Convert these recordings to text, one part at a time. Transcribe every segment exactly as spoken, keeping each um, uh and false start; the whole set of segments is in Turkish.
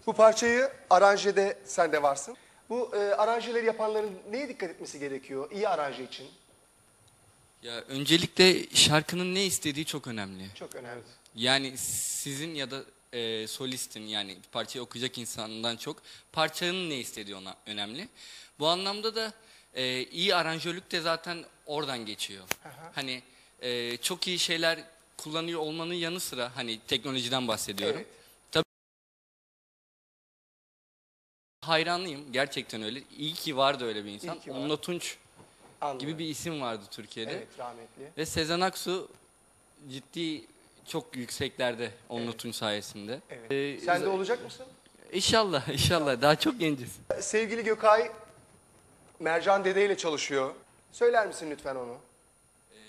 Bu parçayı aranjede sen de varsın. Bu e, aranjeleri yapanların neye dikkat etmesi gerekiyor iyi aranje için? Ya öncelikle şarkının ne istediği çok önemli. Çok önemli. Yani sizin ya da e, solistin yani parçayı okuyacak insandan çok parçanın ne istediği ona önemli. Bu anlamda da e, iyi aranjörlük de zaten oradan geçiyor. Aha. Hani e, çok iyi şeyler kullanıyor olmanın yanı sıra hani teknolojiden bahsediyorum. Evet. Tabii hayranlıyım gerçekten öyle. İyi ki vardı öyle bir insan. İyi ki var. Onunla Tunç Anladım. gibi bir isim vardı Türkiye'de. Evet, rahmetli. Ve Sezen Aksu ciddi çok yükseklerde Onur Evet. Tunç sayesinde. Evet. Ee, Sen de olacak mısın? İnşallah, inşallah. Daha çok genciz. Sevgili Gökay, Mercan Dede ile çalışıyor. Söyler misin lütfen onu? Ee,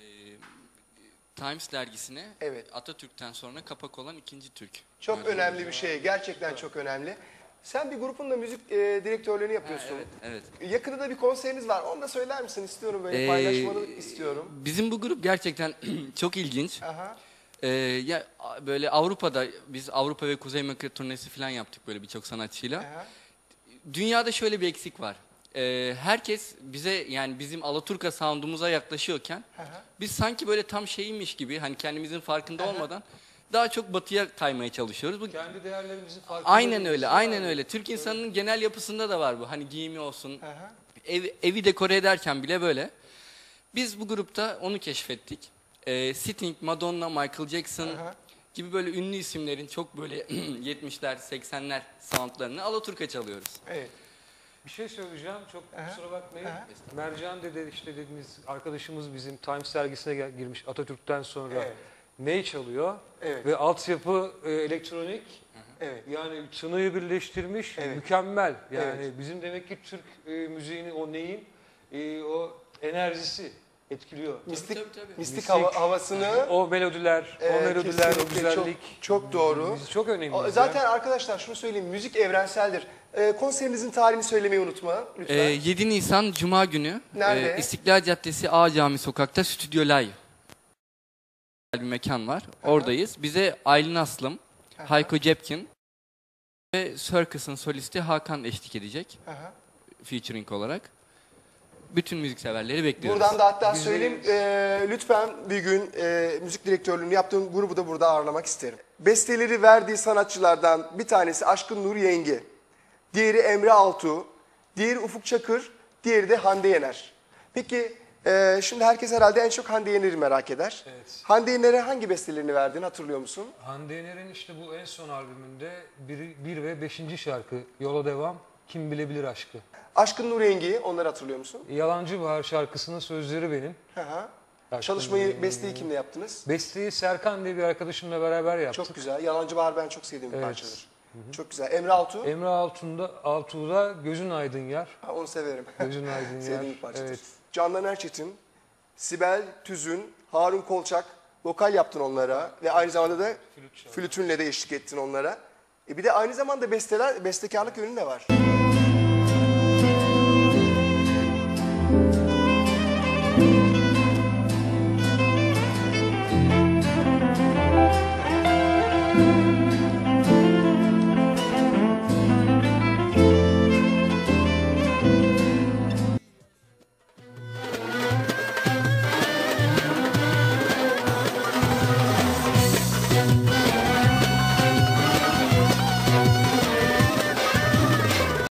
Times dergisine Evet. Atatürk'ten sonra kapak olan ikinci Türk. Çok Mercan önemli Dede. bir şey. Gerçekten çok önemli. Sen bir grubun da müzik e, direktörlüğünü Ha, yapıyorsun. evet, evet. Yakında da bir konseriniz var. Onu da söyler misin? İstiyorum böyle Ee, paylaşmanı istiyorum. Bizim bu grup gerçekten çok ilginç. Aha. Ee, ya a- böyle Avrupa'da biz Avrupa ve Kuzey Amerika turnesi falan yaptık böyle birçok sanatçıyla. Aha. Dünyada şöyle bir eksik var. Ee, herkes bize yani bizim Alaturka sound'umuza yaklaşıyorken Aha. biz sanki böyle tam şeymiş gibi hani kendimizin farkında olmadan daha çok batıya kaymaya çalışıyoruz. Bu Kendi değerlerimizin farkında aynen değiliz. öyle, aynen öyle. Türk insanının genel yapısında da var bu. Hani giyimi olsun, Aha. ev, evi dekore ederken bile böyle. Biz bu grupta onu keşfettik. Ee, Sting, Madonna, Michael Jackson Aha. gibi böyle ünlü isimlerin çok böyle yetmişler, seksenler soundlarını Alaturka çalıyoruz. Evet. Bir şey söyleyeceğim, çok Aha. kusura bakmayın. Aha. Mercan Dede işte dediğimiz arkadaşımız bizim Times dergisine gel- girmiş Atatürk'ten sonra Evet. ney çalıyor Evet. ve altyapı e, elektronik. Evet. Yani tınıyı birleştirmiş, Evet. mükemmel. Yani Evet. bizim demek ki Türk e, müziğinin o neyin, e, o enerjisi etkiliyor. Mistik, tabii, tabii. mistik, Mistik. hava, havasını O melodiler, e, o melodiler, o kesinlikle güzellik. Çok, çok doğru. Biz çok önemli. O- Zaten arkadaşlar şunu söyleyeyim, müzik evrenseldir. E, konserinizin tarihini söylemeyi unutma lütfen. Ee, yedi Nisan Cuma günü Nerede? e, İstiklal Caddesi A Cami Sokak'ta Stüdyo Live bir mekan var. Oradayız. Bize Aylin Aslım, Aha. Hayko Cepkin ve Circus'ın solisti Hakan eşlik edecek Aha. featuring olarak. Bütün müzikseverleri bekliyoruz. Buradan da hatta Bizi- söyleyeyim, e, lütfen bir gün e, müzik direktörlüğünü yaptığım grubu da burada ağırlamak isterim. Besteleri verdiği sanatçılardan bir tanesi Aşkın Nur Yengi, diğeri Emre Altuğ, diğeri Ufuk Çakır, diğeri de Hande Yener. Peki e, şimdi herkes herhalde en çok Hande Yener'i merak eder. Evet. Hande Yener'e hangi bestelerini verdiğini hatırlıyor musun? Hande Yener'in işte bu en son albümünde bir, bir ve beşinci şarkı Yola Devam, Kim Bilebilir Aşkı. Aşkın Nur Yengi'yi, onları hatırlıyor musun? Yalancı Bahar şarkısının sözleri benim. Hı hı. Aşkın Çalışmayı, Nur- besteyi kimle yaptınız? Besteyi Serkan diye bir arkadaşımla beraber yaptık. Çok güzel. Yalancı Bahar ben çok sevdiğim bir Evet. parçadır. Çok güzel. Emre Altuğ? Emre Altun'da, Altuğ'da Gözün Aydın Yar. Ha, onu severim. Gözün Aydın Yar. Sevdiğim bir parçadır. Evet. Candan Erçetin, Sibel Tüzün, Harun Kolçak vokal yaptın onlara ve aynı zamanda da flütünle de eşlik ettin onlara. E bir de aynı zamanda besteler, bestekarlık yönün de var.